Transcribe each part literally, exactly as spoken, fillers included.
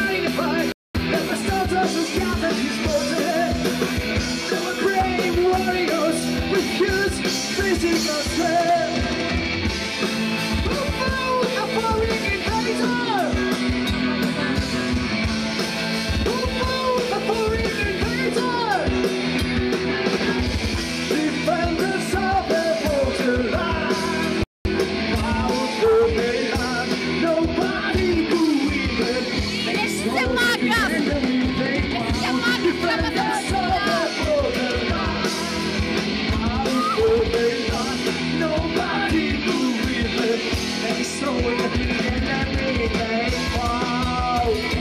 magnified. And the stars of the God that he's molded. They were brave warriors with huge physical strength. Who fought a foreign invader? Who fought a foreign invader? Defenders of the borderline. Powerful mainland. Nobody who even makes no enemy they want. Defenders of the borderline. Powerful mainland. Nobody who even makes no enemy they want.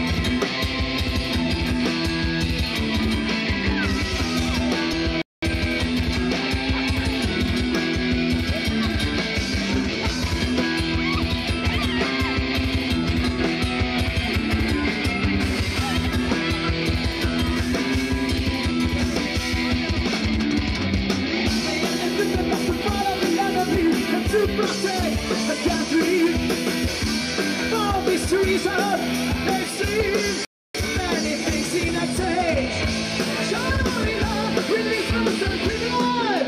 To protect the country for this reason they've seen many things in a stage. China release most of the words.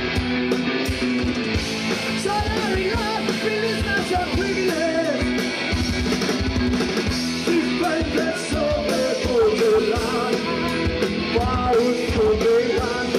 China release most of privilege. Defenders of the borderland. Powerful mainland.